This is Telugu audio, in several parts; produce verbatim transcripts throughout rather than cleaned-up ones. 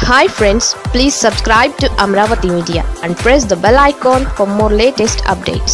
Hi friends, please subscribe to Amravati Media and press the bell icon for more latest updates.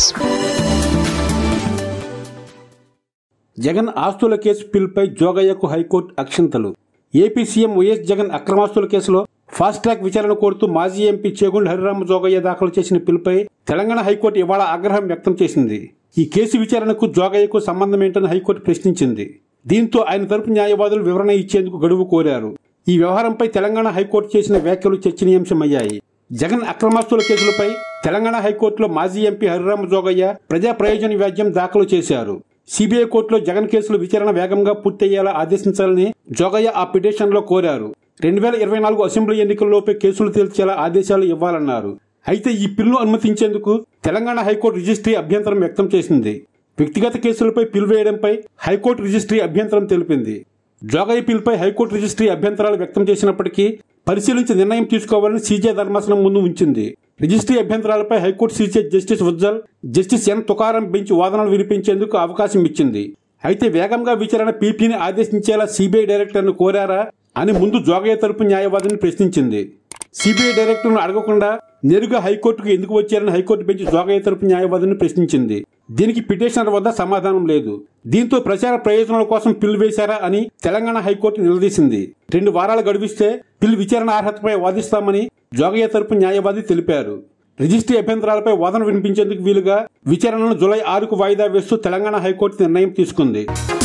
Jagan ఆస్తుల కేసు పిల్పై జోగయ్యకు హైకోర్టు అక్షంతలు. ఏపీ సీఎం వైఎస్ జగన్ అక్రమాస్తుల కేసులో ఫాస్ట్ ట్రాక్ విచారణ కోరుతూ మాజీ ఎంపీ చేగొండ హరిరామ జోగయ్య దాఖలు చేసిన పిల్పై తెలంగాణ హైకోర్టు ఇవాళ ఆగ్రహం వ్యక్తం చేసింది. ఈ కేసు విచారణకు జోగయ్యకు సంబంధం ఏంటని హైకోర్టు ప్రశ్నించింది. దీంతో ఆయన తరపు న్యాయవాదులు వివరణ ఇచ్చేందుకు గడువు కోరారు. ఈ వ్యవహారంపై తెలంగాణ హైకోర్టు చేసిన వ్యాఖ్యలు చర్చనీయాంశమయ్యాయి. జగన్ అక్రమాస్తుల కేసులపై తెలంగాణ హైకోర్టులో మాజీ ఎంపీ హరిరామ జోగయ్య ప్రజా ప్రయోజన వ్యాజ్యం దాఖలు చేశారు. సిబిఐ కోర్టులో జగన్ కేసుల విచారణ వేగంగా పూర్తయ్యేలా ఆదేశించాలని జోగయ్య ఆ పిటిషన్లో కోరారు. రెండు వేల ఇరవై నాలుగు అసెంబ్లీ ఎన్నికల్లోపే కేసులు తేల్చేలా ఆదేశాలు ఇవ్వాలన్నారు. అయితే ఈ పిల్ను అనుమతించేందుకు తెలంగాణ హైకోర్టు రిజిస్ట్రీ అభ్యంతరం వ్యక్తం చేసింది. వ్యక్తిగత కేసులపై పిల్ వేయడంపై హైకోర్టు రిజిస్ట్రీ అభ్యంతరం తెలిపింది. జోగయ్య పిల్పై హైకోర్టు రిజిస్ట్రీ అభ్యంతరాలు వ్యక్తం చేసినప్పటికీ పరిశీలించి నిర్ణయం తీసుకోవాలని సీజే ధర్మాసనం ముందు ఉంచింది. రిజిస్ట్రీ అభ్యంతరాలపై high court CJ justice Ujjal, justice N Tukaram bench వాదనలు వినిపించేందుకు అవకాశం ఇచ్చింది. అయితే వేగంగా విచారణ పీపీని ఆదేశించేలా సిబిఐ డైరెక్టర్ను కోరారా అని ముందు జోగయ్య తరపు న్యాయవాదిని ప్రశ్నించింది. సిబిఐ డైరెక్టర్ను అడగకుండా నేరుగా హైకోర్టుకు ఎందుకు వచ్చారని హైకోర్టు బెంచ్ జోగయ్య తరపు న్యాయవాదిని ప్రశ్నించింది. దీనికి పిటిషనర్ వద్ద సమాధానం లేదు. దీంతో ప్రచార ప్రయోజనాల కోసం పిల్ వేశారా అని తెలంగాణ హైకోర్టు నిలదీసింది. రెండు వారాలు గడువిస్తే పిల్ విచారణ అర్హతపై వాదిస్తామని జోగయ్య తరపు న్యాయవాది తెలిపారు. రిజిస్ట్రీ అభ్యంతరాలపై వాదన వినిపించేందుకు వీలుగా విచారణను జూలై ఆరుకు వాయిదా వేస్తూ తెలంగాణ హైకోర్టు నిర్ణయం తీసుకుంది.